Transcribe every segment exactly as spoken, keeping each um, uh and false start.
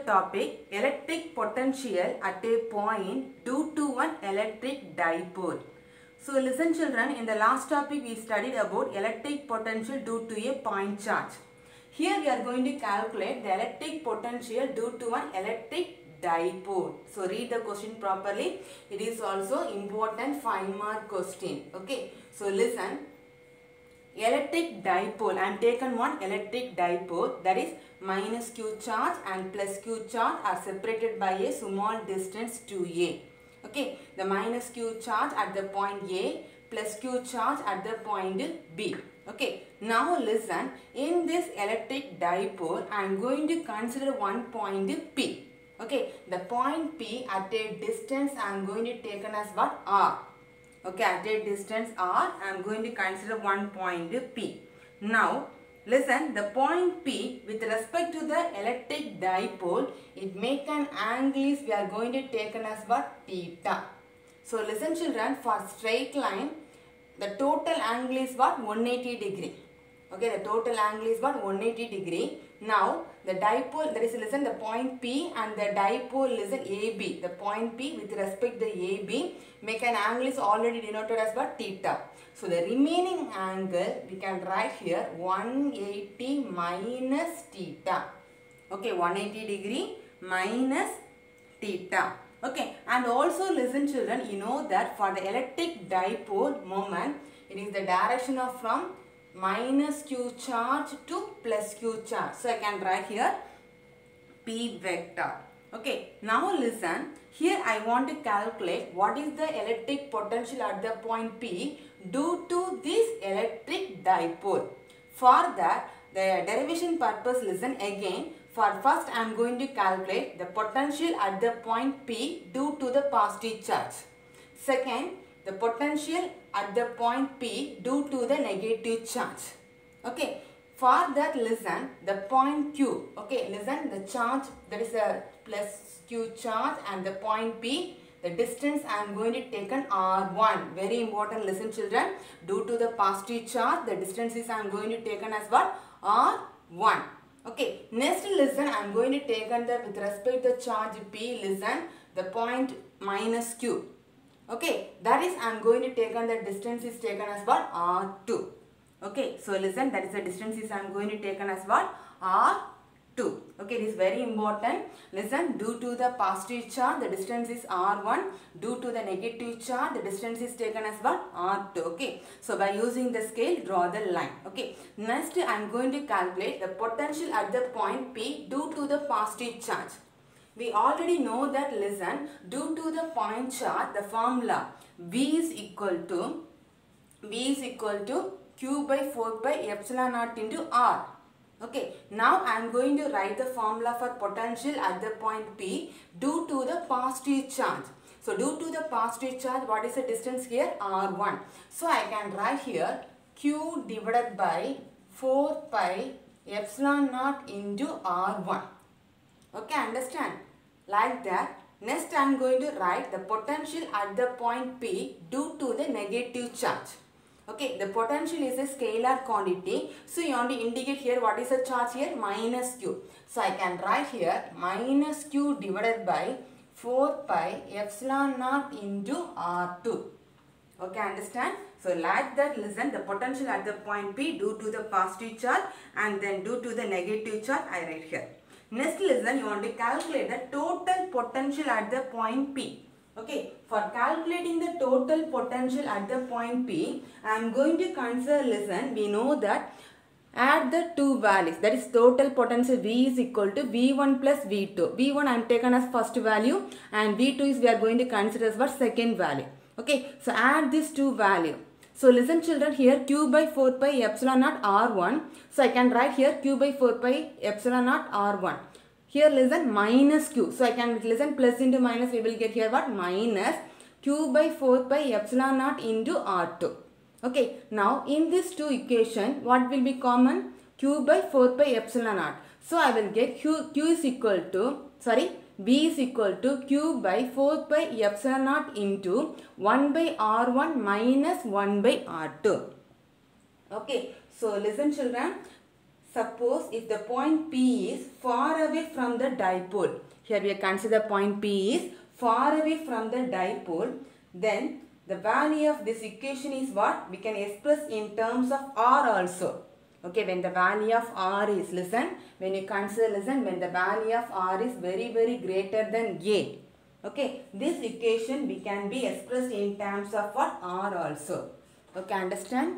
topic electric potential at a point due to an electric dipole. So listen children, in the last topic we studied about electric potential due to a point charge. Here we are going to calculate the electric potential due to an electric dipole. So read the question properly. It is also important five mark question. Okay. So listen. Electric dipole. I am taken one electric dipole, that is minus q charge and plus q charge are separated by a small distance to A. Okay. The minus q charge at the point A plus q charge at the point B. Okay. Now listen, in this electric dipole I am going to consider one point P. Okay. The point P at a distance I am going to take as what? R. Okay, at a distance R, I am going to consider one point P. Now, listen, the point P with respect to the electric dipole, it make an angle is we are going to take as what? Theta. So, listen children, for straight line, the total angle is what? one hundred eighty degree. Okay, the total angle is what? one hundred eighty degree. Now, the dipole, that is, listen, the point P and the dipole is A B. The point P with respect to A B, make an angle is already denoted as what? Theta. So, the remaining angle, we can write here one hundred eighty minus theta. Okay, one hundred eighty degree minus theta. Okay, and also listen children, you know that for the electric dipole moment, it is the direction of from minus q charge to plus q charge. So I can write here P vector. Okay, now listen, here I want to calculate what is the electric potential at the point P due to this electric dipole. For that, the derivation purpose, listen again. For first I am going to calculate the potential at the point P due to the positive charge. Second, the potential at the point P due to the negative charge. Okay. For that, listen, the point Q. Okay. Listen, the charge, that is a plus Q charge, and the point P, the distance I am going to take an R one. Very important, listen children. Due to the positive charge, the distance is I am going to take an as what? R one. Okay. Next, listen, I am going to take on the, with respect to the charge P, listen, the point minus Q. Okay, that is I am going to take on the distance is taken as what? R two. Okay, so listen, that is the distance is I am going to take on as what? R two. Okay, it is very important. Listen, due to the positive charge, the distance is R one. Due to the negative charge, the distance is taken as what? R two. Okay, so by using the scale, draw the line. Okay, next I am going to calculate the potential at the point P due to the positive charge. We already know that, listen, due to the point charge, the formula V is equal to, V is equal to Q by four pi epsilon naught into R. Okay, now I am going to write the formula for potential at the point P due to the positive charge. So, due to the positive charge, what is the distance here? R one. So, I can write here Q divided by four pi epsilon naught into R one. Okay, understand? Like that. Next, I am going to write the potential at the point P due to the negative charge. Okay, the potential is a scalar quantity. So, you want to indicate here what is the charge here? Minus Q. So, I can write here minus Q divided by four pi epsilon naught into R two. Okay, understand? So, like that, listen, the potential at the point P due to the positive charge and then due to the negative charge, I write here. Next, listen, you want to calculate the total potential at the point P. Okay, for calculating the total potential at the point P, I am going to consider, listen, we know that add the two values, that is total potential V is equal to V one plus V two. V one I am taken as first value and V two is we are going to consider as what? Second value. Okay, so add these two values. So listen children, here Q by four pi epsilon naught R one. So I can write here Q by four pi epsilon naught R one. Here listen minus Q. So I can listen plus into minus, we will get here what? Minus Q by four pi epsilon naught into R two. Okay, now in this two equation, what will be common? Q by four pi epsilon naught. So I will get Q, Q is equal to, sorry, V is equal to Q by four pi epsilon naught into one by R one minus one by R two. Okay, so listen children, suppose if the point P is far away from the dipole, here we consider point P is far away from the dipole, then the value of this equation is what? We can express in terms of R also. Okay, when the value of R is, listen, when you consider, listen, when the value of R is very, very greater than A. Okay, this equation we can be expressed in terms of what? R also. Okay, understand?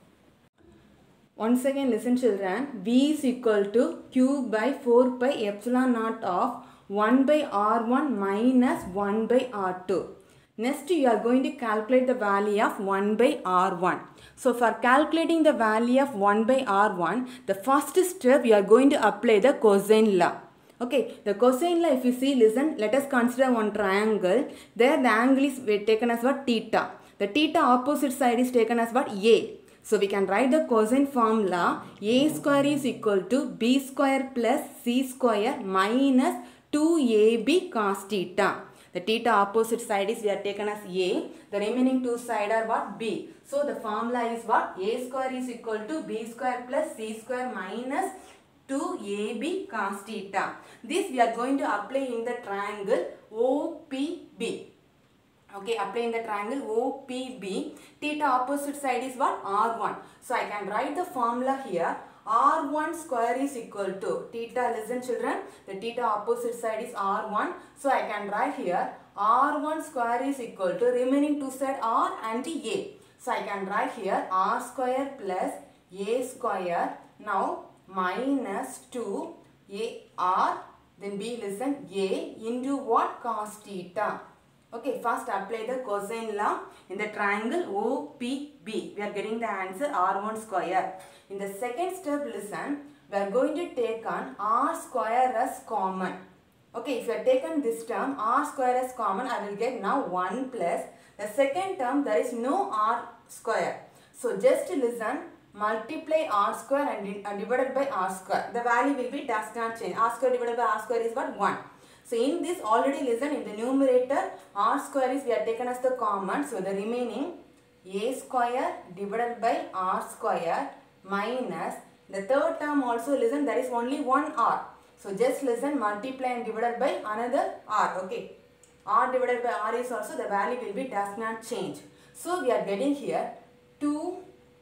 Once again, listen children, V is equal to Q by four pi epsilon naught of one by R one minus one by R two. Next, you are going to calculate the value of one by R one. So, for calculating the value of one by R one, the first step you are going to apply the cosine law. Okay, the cosine law, if you see, listen, let us consider one triangle. There the angle is taken as what? Theta. The theta opposite side is taken as what? A. So, we can write the cosine formula. A square is equal to B square plus C square minus two A B cos theta. The theta opposite side is we are taken as A. The remaining two side are what? B. So, the formula is what? A square is equal to B square plus C square minus two A B cos theta. This we are going to apply in the triangle O P B. Okay, apply in the triangle O P B. Theta opposite side is what? R one. So, I can write the formula here. R one square is equal to theta, listen children, the theta opposite side is R one. So, I can write here R one square is equal to remaining two side R and A. So, I can write here R square plus A square now minus two A R, then B, listen, A into what? Cos theta. Okay, first apply the cosine law in the triangle O P B. We are getting the answer R one square. In the second step, listen, we are going to take on R square as common. Okay, if you have taken this term R square as common, I will get now one plus the second term, there is no R square. So, just listen, multiply R square and, and divided by R square. The value will be does not change. R square divided by R square is what? one. So, in this already listen, in the numerator R square is we are taken as the common. So, the remaining A square divided by R square minus the third term also listen, there is only one R. So, just listen, multiply and divided by another R. Okay. R divided by R is also the value will be does not change. So, we are getting here two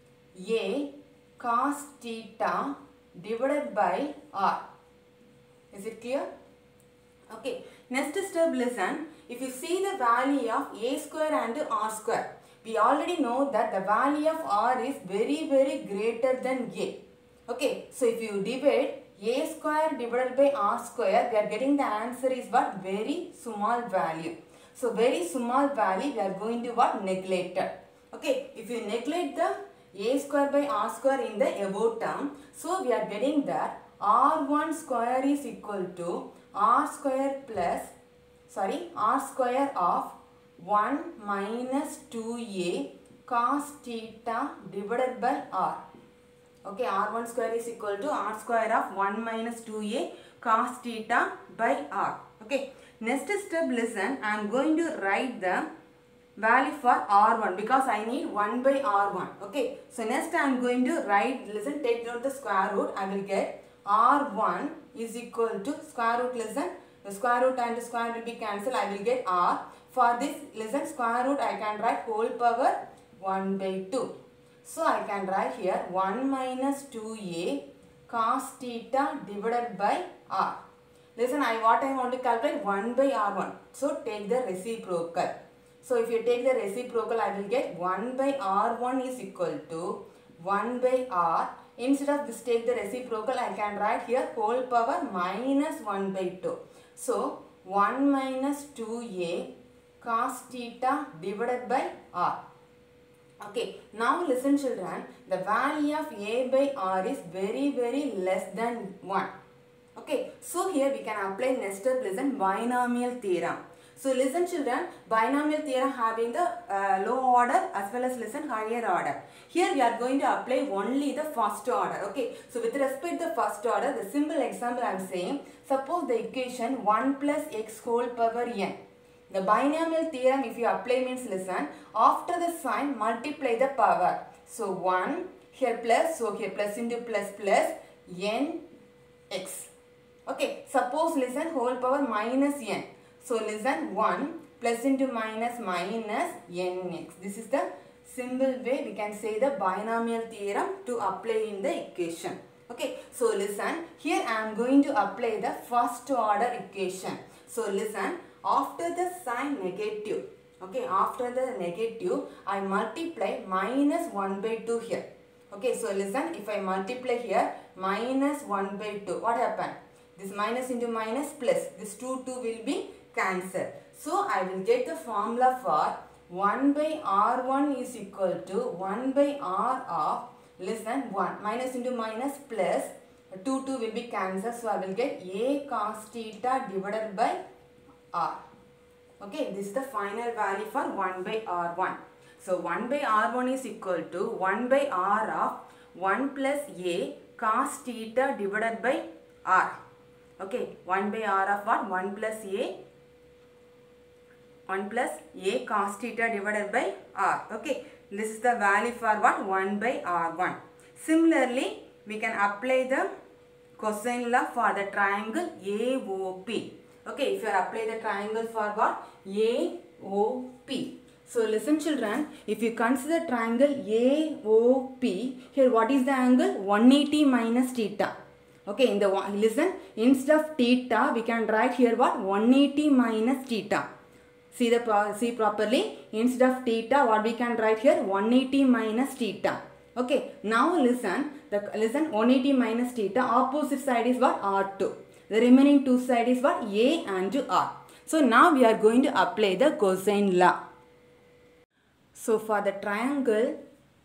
A cos theta divided by R. Is it clear? Okay. Next step, listen, if you see the value of A square and R square, we already know that the value of R is very, very greater than A. Okay. So, if you divide A square divided by R square, we are getting the answer is what? Very small value. So, very small value we are going to what? Neglect. Okay. If you neglect the A square by R square in the above term, so we are getting that R one square is equal to R square plus, sorry, R square of one minus two A cos theta divided by R. Okay, R one square is equal to R square of one minus two A cos theta by R. Okay, next step, listen, I am going to write the value for R one because I need one by R one. Okay, so next I am going to write, listen, take note the square root. I will get R one is equal to square root, listen, the square root and the square will be cancelled. I will get R. For this, listen, square root I can write whole power one by two. So, I can write here one minus two A cos theta divided by R. Listen, I what I want to calculate one by R one. So, take the reciprocal. So, if you take the reciprocal, I will get one by R one is equal to one by R. Instead of this take the reciprocal, I can write here whole power minus one by two. So, one minus two A cos theta divided by R. Okay, now listen children, the value of A by R is very very less than one. Okay, so here we can apply next step, listen, binomial theorem. So listen children, binomial theorem having the uh, low order as well as listen higher order. Here we are going to apply only the first order. Okay, so with respect to the first order, the simple example I am saying, suppose the equation one plus x whole power n. The binomial theorem if you apply means listen, after the sign multiply the power. So one here plus, so here plus into plus plus n x. Okay, suppose listen whole power minus n. So listen one plus into minus minus nx. This is the simple way we can say the binomial theorem to apply in the equation. Okay, so listen, here I am going to apply the first order equation. So listen, after the sign negative, okay, after the negative, I multiply minus one by two here. Okay, so listen, if I multiply here minus one by two, what happened? This minus into minus plus, this two, two will be cancelled. So I will get the formula for one by r one is equal to one by r of, listen, one, minus into minus plus, two, two will be cancelled. So I will get a cos theta divided by r. Okay, this is the final value for one by r one. So one by r one is equal to one by r of one plus a cos theta divided by r. Okay, one by r of what? one plus a, one plus a cos theta divided by r. Okay, this is the value for what? one by r one. Similarly, we can apply the cosine law for the triangle A O P. Okay, if you apply the triangle for what? A O P. So listen children, if you consider triangle A O P, here what is the angle? one eighty minus theta. Okay, in the listen, instead of theta, we can write here what? one eighty minus theta. See the see properly. Instead of theta, what we can write here? one eighty minus theta. Okay, now listen. The listen, one eighty minus theta. Opposite side is what? R two. The remaining two side is what? A and R. So now we are going to apply the cosine law. So for the triangle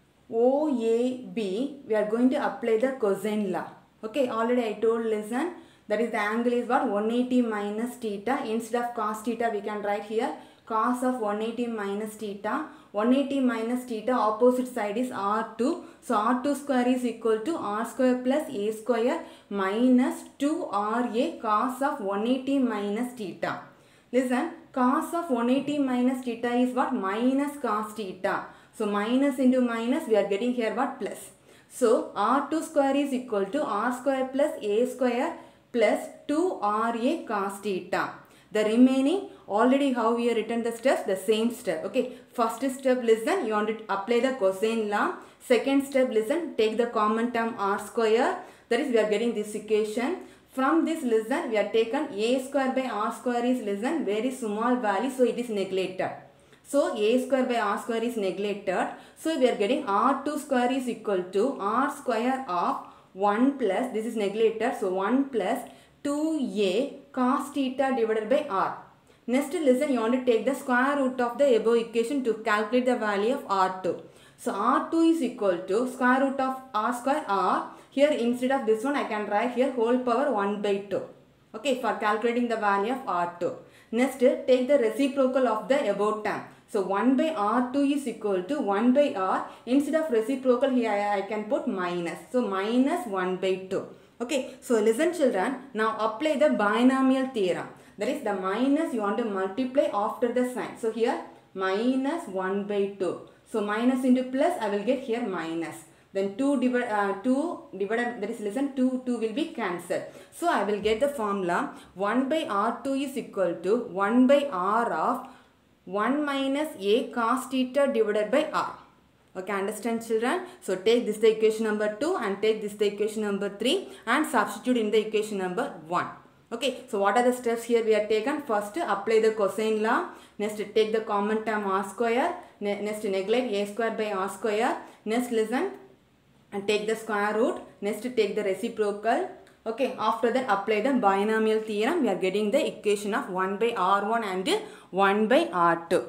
O A B, we are going to apply the cosine law. Okay, already I told, listen, that is the angle is what? one eighty minus theta. Instead of cos theta, we can write here cos of one eighty minus theta. one eighty minus theta, opposite side is R two. So R two square is equal to R square plus A square minus two R A cos of one eighty minus theta. Listen, cos of one eighty minus theta is what? Minus cos theta. So minus into minus, we are getting here what? Plus. So R two square is equal to R square plus A square plus two R A cos theta. The remaining, already how we have written the steps, the same step. Okay, first step, listen, you want to apply the cosine law. Second step, listen, take the common term R square. That is, we are getting this equation. From this, listen, we are taken A square by R square is, listen, very small value, so it is neglected. So A square by R square is neglected. So we are getting R two square is equal to R square of one plus, this is neglected, so one plus two A cos theta divided by R. Next, listen, you want to take the square root of the above equation to calculate the value of R two. So R two is equal to square root of R square R. Here instead of this one, I can write here whole power one by two. Okay, for calculating the value of R two. Next, take the reciprocal of the above term. So one by R two is equal to one by R. Instead of reciprocal, here I can put minus. So minus one by two. Okay, so listen children, now apply the binomial theorem. That is, the minus you want to multiply after the sign. So here minus one by two. So minus into plus, I will get here minus. Then two divided, uh, two divided, that is, listen, two, two will be cancelled. So I will get the formula one by R two is equal to one by R of one minus A cos theta divided by R. Okay, understand children? So take this the equation number two and take this the equation number three and substitute in the equation number one. Okay, so what are the steps here we have taken? First, apply the cosine law. Next, take the common term R square. Ne next, neglect A square by R square. Next, listen, and take the square root. Next, take the reciprocal. Okay, after that, apply the binomial theorem. We are getting the equation of one by R one and one by R two.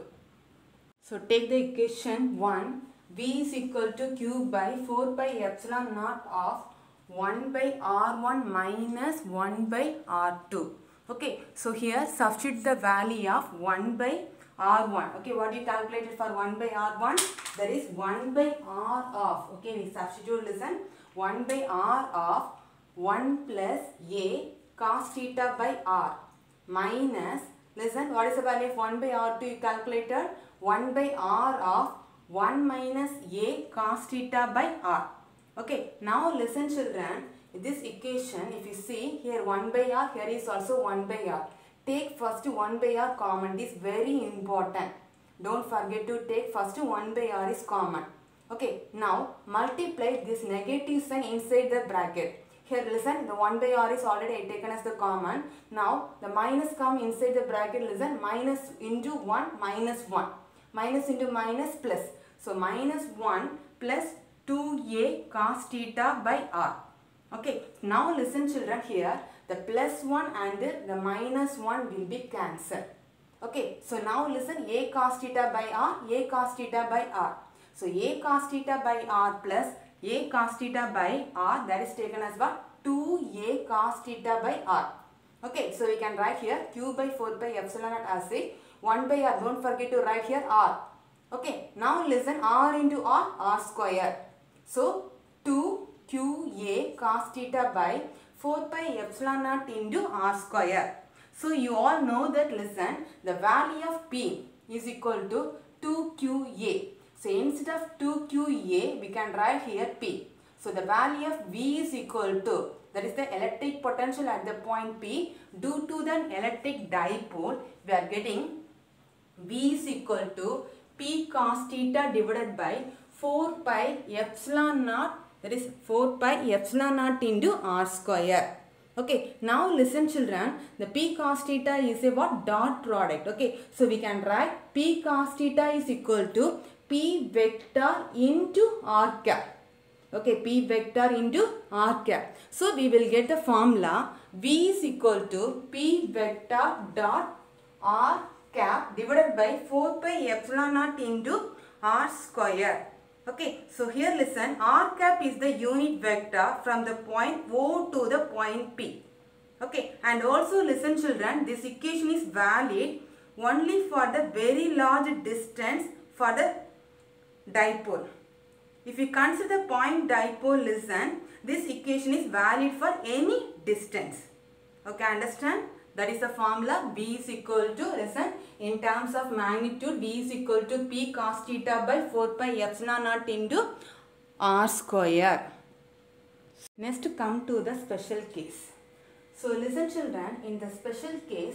So take the equation one. V is equal to Q by four pi epsilon naught of one by R one minus one by R two. Okay, so here substitute the value of one by R one. Okay, what you calculated for one by R one? That is one by R of. Okay, we substitute, listen, one by R of one plus A cos theta by R minus, listen, what is the value of one by R two you calculated? one by R of one minus A cos theta by R. Okay, now listen children, this equation, if you see here one by r, here is also one by r. Take first one by r common. It is very important. Don't forget to take first one by r is common. Okay, now multiply this negative sign inside the bracket. Here listen, the one by r is already taken as the common. Now the minus come inside the bracket, listen, minus into one, minus one. Minus into minus plus. So minus one plus two a cos theta by r. Okay, now listen children, here the plus one and the minus one will be cancelled. Okay, so now listen, a cos theta by r, a cos theta by r. So a cos theta by r plus a cos theta by r, that is taken as what? two a cos theta by r. Okay, so we can write here q by four pi epsilon naught as a one by r. Don't forget to write here r. Okay, now listen, r into r, r square. So two q a cos theta by four pi epsilon naught into r square. So you all know that, listen, the value of p is equal to two q a. So instead of two q a, we can write here p. So the value of V is equal to, that is the electric potential at the point P. Due to the electric dipole, we are getting V is equal to P cos theta divided by four pi epsilon naught, that is four pi epsilon naught into r square. Okay, now listen children, the P cos theta is a what? Dot product. Okay, so we can write P cos theta is equal to P vector into r cap. Okay, P vector into r cap. So we will get the formula V is equal to P vector dot r cap divided by four pi epsilon naught into r square. Okay, so here listen, r cap is the unit vector from the point O to the point P. Okay, and also listen children, this equation is valid only for the very large distance for the dipole. If you consider the point dipole, listen, this equation is valid for any distance. Okay, understand? That is the formula. V is equal to, listen, in terms of magnitude, V is equal to P cos theta by four pi epsilon naught into r square. Next, come to the special case. So listen children, in the special case,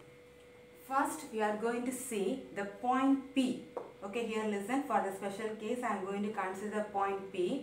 first we are going to see the point P. Okay, here listen, for the special case I am going to consider point P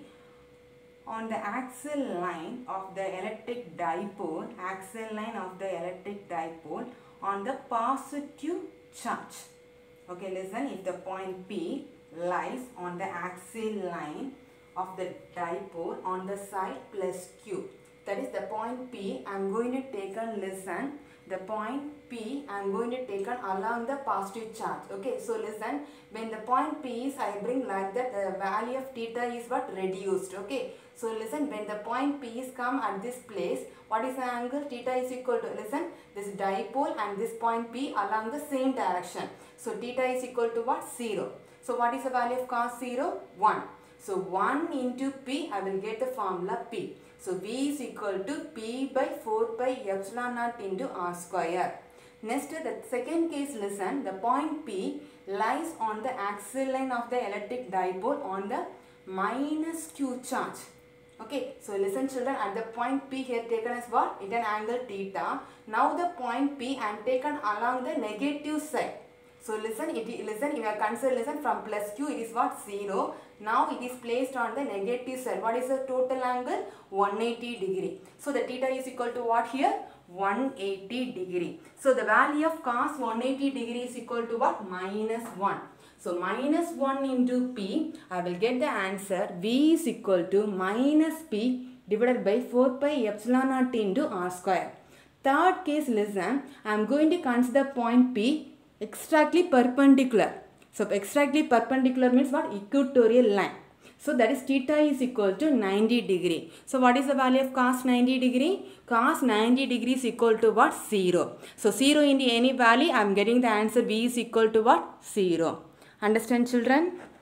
on the axial line of the electric dipole, axial line of the electric dipole on the positive charge. Okay, listen, if the point P lies on the axial line of the dipole on the side plus Q, that is the point P, I am going to take and listen, the point P I am going to take on along the positive charge. Okay, so listen, when the point P is, I bring like that, the value of theta is what? Reduced. Okay, so listen, when the point P is come at this place, what is the angle? Theta is equal to, listen, this dipole and this point P along the same direction. So theta is equal to what? zero. So what is the value of cos zero? one. So one into P, I will get the formula P. So V is equal to P by four pi epsilon naught into r square. Next, the second case, listen, the point P lies on the axial line of the electric dipole on the minus Q charge. Okay, so listen children, at the point P here taken as what? It an angle theta. Now the point P I am taken along the negative side. So listen, it listen, you are considered, listen, from plus Q it is what? zero. Now it is placed on the negative side. What is the total angle? one hundred eighty degree. So the theta is equal to what here? one hundred eighty degree. So the value of cos one hundred eighty degree is equal to what? Minus one. So minus one into P, I will get the answer V is equal to minus P divided by four pi epsilon naught into r square. Third case, listen, I am going to consider point P exactly perpendicular. So exactly perpendicular means what? Equatorial line. So that is theta is equal to ninety degree. So what is the value of cos ninety degree? Cos ninety degree is equal to what? zero. So zero into any value, I am getting the answer V is equal to what? zero. Understand children?